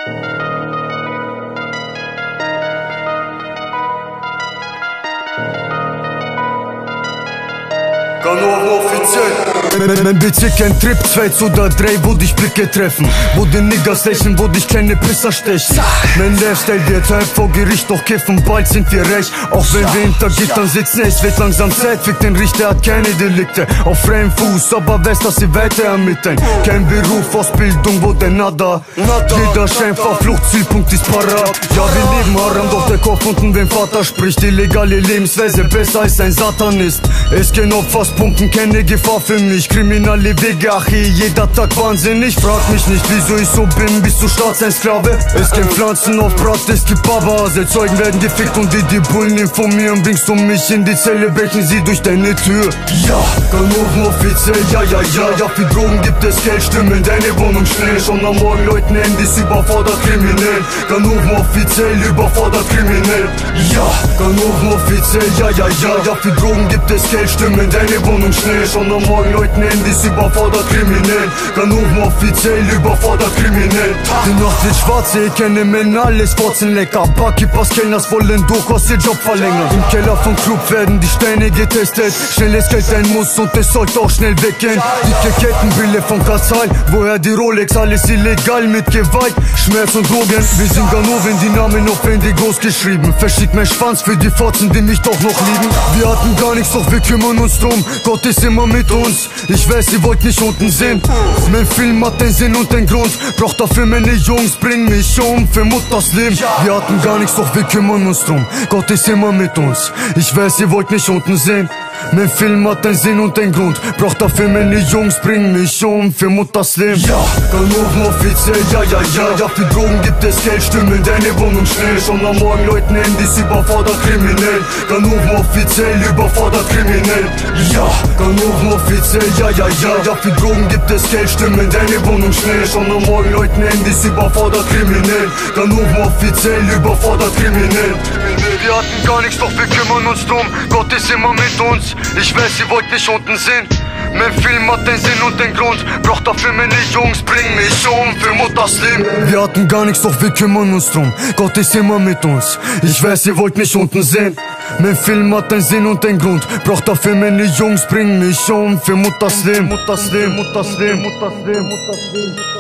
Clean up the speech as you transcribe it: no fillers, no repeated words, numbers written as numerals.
Ganova offiziell. Mein Bezirk kennt Trip, 2 oder 3, wo dich Blicke treffen, wo die Niggas lächeln, wo dich kleine Pisser stechen. Mein Lifestyle wird halb vor Gericht, doch kiffen, bald sind wir recht. Auch wenn wir hinter Gittern sitzen, es wird langsam Zeit. Fick den Richter, hat keine Delikte, auf freiem Fuß, aber weiß, dass sie weiter ermitteln. Kein Beruf, Ausbildung, wo der Nada. Jeder Schein verflucht, Zielpunkt ist parat. Ja, wir leben haram, doch der Kopf unten, wenn Vater spricht. Illegale Lebensweise, besser als ein Satanist. Es gehen Opfers pumpen, keine Gefahr für mich. Kriminelle Wege, ach jeder Tag wahnsinnig. Frag mich nicht, wieso ich so bin, bist du Staats ein Sklave? Es gibt Pflanzen auf Brat, es gibt Babase. Zeugen werden gefickt und die Bullen informieren. Bringst du mich in die Zelle, brechen sie durch deine Tür. Ja, Ganoven offiziell, ja, für Drogen gibt es Geld, stimmen deine Wohnung schnell. Schon am Morgen Leuten Handys überfordert kriminell. Ganoven offiziell überfordert kriminell. Ja, Ganoven offiziell, ja, für Drogen gibt es Geld, stimmen deine Wohnung schnell. Schon am Morgen Leuten Handys überfordert kriminell. Ganoven offiziell überfordert kriminell. Die Nacht wird schwarz, ich kenne Männer, alles Fotzen lecker. Barkeepers, Kellners wollen durchaus ihr Job verlängern. Im Keller vom Club werden die Steine getestet. Schnelles Geld ein Muss und es sollte auch schnell weggehen. Dicke Kettenbrille von Kasal, woher die Rolex, alles illegal mit Gewalt, Schmerz und Drogen. Wir sind Ganoven, die Namen auf Handy groß geschrieben. Verschickt mein Schwanz für die Fotzen, die mich doch noch lieben. Wir hatten gar nichts, doch wir kümmern uns drum. Gott ist immer mit uns, ich weiß, ihr wollt nicht unten sehen. Mein Film hat einen Sinn und einen Grund, braucht dafür meine Jungs, bring mich um für Mutters Leben. Wir hatten gar nichts, doch wir kümmern uns drum. Gott ist immer mit uns, ich weiß, ihr wollt nicht unten sehen. Mein Film hat einen Sinn und einen Grund, braucht dafür meine Jungs, bring mich um für Mutters Leben. Ja, Ganoven offiziell, ja, für Drogen gibt es Geld, stimmen deine Wohnung schnell. Schon am Morgen Leuten Handys überfordert kriminell. Ganoven offiziell überfordert kriminell. Ja, Ganoven offiziell, ja, für Drogen gibt es Geld, stimmen deine Wohnung schnell. Schon am Morgen Leuten Handys überfordert kriminell. Ganoven offiziell überfordert kriminell. Wir hatten gar nichts, doch wir kümmern uns drum. Gott ist immer mit uns, ich weiß, ihr wollt nicht unten sehen. Mein Film hat einen Sinn und einen Grund, braucht dafür meine Jungs, bring mich um für Mutters Leben. Wir hatten gar nichts, doch wir kümmern uns drum. Gott ist immer mit uns, ich weiß, ihr wollt nicht unten sehen. Mein Film hat einen Sinn und einen Grund, braucht dafür meine Jungs, bring mich um für Mutters Leben. Mutters Leben, Mutters Leben, Mutters Leben, Mutters Leben.